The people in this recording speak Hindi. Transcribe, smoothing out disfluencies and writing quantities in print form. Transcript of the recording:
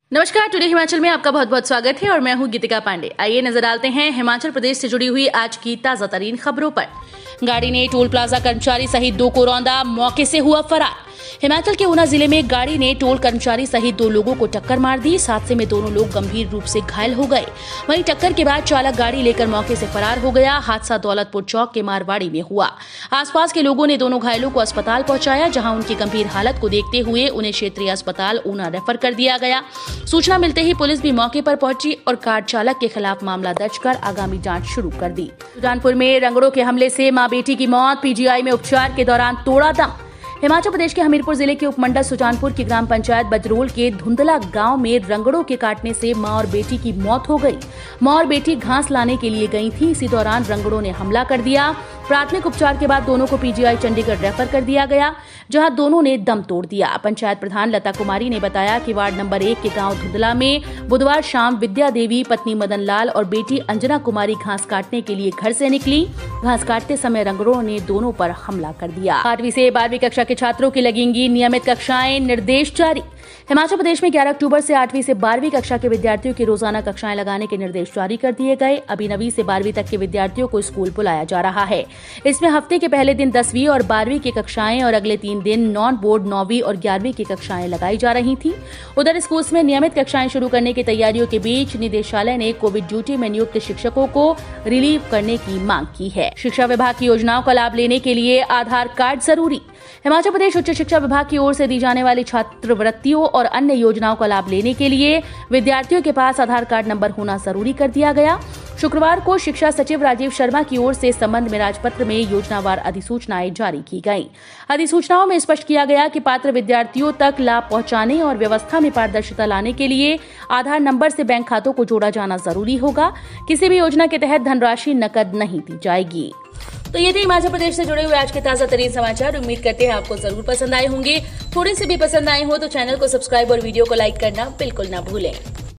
नमस्कार, टुडे हिमाचल में आपका बहुत बहुत स्वागत है और मैं हूं गीतिका पांडे। आइए नजर डालते हैं हिमाचल प्रदेश से जुड़ी हुई आज की ताजा तरीन खबरों पर। गाड़ी ने टोल प्लाजा कर्मचारी सहित 2 को रौंदा, मौके से हुआ फरार। हिमाचल के ऊना जिले में गाड़ी ने टोल कर्मचारी सहित 2 लोगों को टक्कर मार दी। इस हादसे में दोनों लोग गंभीर रूप से घायल हो गए। वहीं टक्कर के बाद चालक गाड़ी लेकर मौके से फरार हो गया। हादसा दौलतपुर चौक के मारवाड़ी में हुआ। आसपास के लोगों ने दोनों घायलों को अस्पताल पहुंचाया, जहां उनकी गंभीर हालत को देखते हुए उन्हें क्षेत्रीय अस्पताल ऊना रेफर कर दिया गया। सूचना मिलते ही पुलिस भी मौके पर पहुंची और कार चालक के खिलाफ मामला दर्ज कर आगामी जांच शुरू कर दी। सुजानपुर में रंगड़ों के हमले से मां बेटी की मौत, पीजीआई में उपचार के दौरान तोड़ा दम। हिमाचल प्रदेश के हमीरपुर जिले के उपमंडल सुजानपुर की ग्राम पंचायत बजरोल के धुंधला गांव में रंगड़ों के काटने से मां और बेटी की मौत हो गई। मां और बेटी घास लाने के लिए गई थी। इसी दौरान रंगड़ों ने हमला कर दिया। प्राथमिक उपचार के बाद दोनों को पीजीआई चंडीगढ़ रेफर कर दिया गया, जहां दोनों ने दम तोड़ दिया। पंचायत प्रधान लता कुमारी ने बताया कि वार्ड नंबर 1 के गांव धुंधला में बुधवार शाम विद्या देवी, पत्नी मदन लाल और बेटी अंजना कुमारी घास काटने के लिए घर से निकली। घास काटते समय रंगड़ों ने दोनों पर हमला कर दिया। 8वीं से 12वीं कक्षा के छात्रों की लगेंगी नियमित कक्षाएं, निर्देश जारी। हिमाचल प्रदेश में 11 अक्टूबर से 8वीं से 12वीं कक्षा के विद्यार्थियों की रोजाना कक्षाएं लगाने के निर्देश जारी कर दिए गए। अभी 9वीं से 12वीं तक के विद्यार्थियों को स्कूल बुलाया जा रहा है। इसमें हफ्ते के पहले दिन 10वीं और 12वीं की कक्षाएं और अगले 3 दिन नॉन बोर्ड 9वीं और 11वीं की कक्षाएं लगाई जा रही थी। उधर स्कूल में नियमित कक्षाएं शुरू करने की तैयारियों के बीच निदेशालय ने कोविड ड्यूटी में नियुक्त शिक्षकों को रिलीव करने की मांग की है। शिक्षा विभाग की योजनाओं का लाभ लेने के लिए आधार कार्ड जरूरी। हिमाचल प्रदेश उच्च शिक्षा विभाग की ओर से दी जाने वाली छात्रवृत्तियों और अन्य योजनाओं का लाभ लेने के लिए विद्यार्थियों के पास आधार कार्ड नंबर होना जरूरी कर दिया गया। शुक्रवार को शिक्षा सचिव राजीव शर्मा की ओर से इस संबंध में राजपत्र में योजनावार अधिसूचनाएं जारी की गईं। अधिसूचनाओं में स्पष्ट किया गया कि पात्र विद्यार्थियों तक लाभ पहुंचाने और व्यवस्था में पारदर्शिता लाने के लिए आधार नंबर से बैंक खातों को जोड़ा जाना जरूरी होगा। किसी भी योजना के तहत धनराशि नकद नहीं दी जाएगी। तो ये थे हिमाचल प्रदेश से जुड़े हुए आज के ताजा तरीन समाचार। उम्मीद करते हैं आपको जरूर पसंद आए होंगे। थोड़े से भी पसंद आए हो तो चैनल को सब्सक्राइब और वीडियो को लाइक करना बिल्कुल ना भूलें।